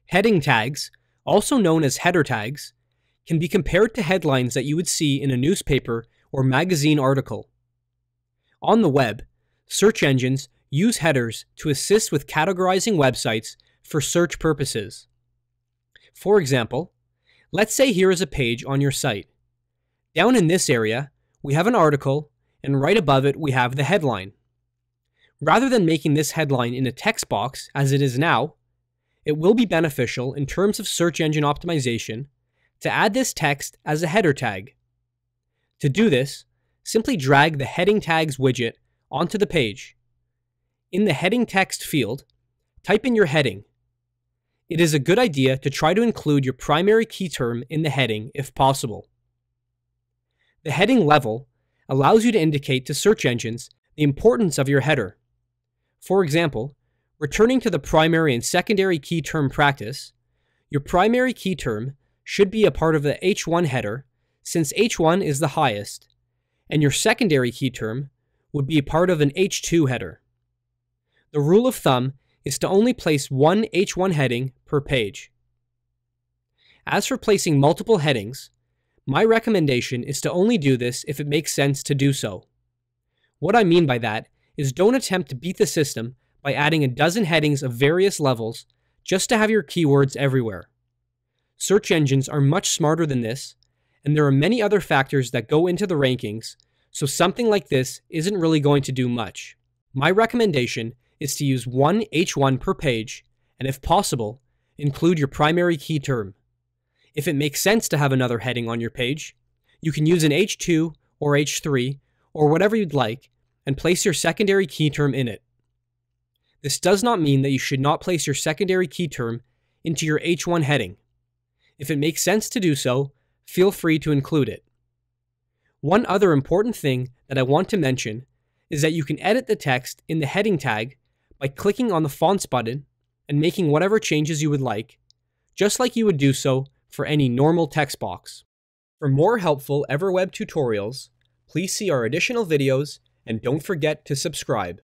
Heading tags, also known as header tags, can be compared to headlines that you would see in a newspaper or magazine article. On the web, search engines use headers to assist with categorizing websites for search purposes. For example, let's say here is a page on your site. Down in this area, we have an article, and right above it we have the headline. Rather than making this headline in a text box as it is now, it will be beneficial in terms of search engine optimization to add this text as a header tag. To do this, simply drag the heading tags widget onto the page. In the heading text field, type in your heading. It is a good idea to try to include your primary key term in the heading if possible. The heading level allows you to indicate to search engines the importance of your header. For example, returning to the primary and secondary key term practice, your primary key term should be a part of the H1 header since H1 is the highest, and your secondary key term would be a part of an H2 header. The rule of thumb is to only place one H1 heading per page. As for placing multiple headings, my recommendation is to only do this if it makes sense to do so. What I mean by that is don't attempt to beat the system by adding a dozen headings of various levels just to have your keywords everywhere. Search engines are much smarter than this, and there are many other factors that go into the rankings, so something like this isn't really going to do much. My recommendation is to use one H1 per page, and if possible, include your primary key term. If it makes sense to have another heading on your page, you can use an H2 or H3 or whatever you'd like and place your secondary key term in it. This does not mean that you should not place your secondary key term into your H1 heading. If it makes sense to do so, feel free to include it. One other important thing that I want to mention is that you can edit the text in the heading tag by clicking on the Fonts button and making whatever changes you would like, just like you would do so for any normal text box. For more helpful EverWeb tutorials, please see our additional videos and don't forget to subscribe.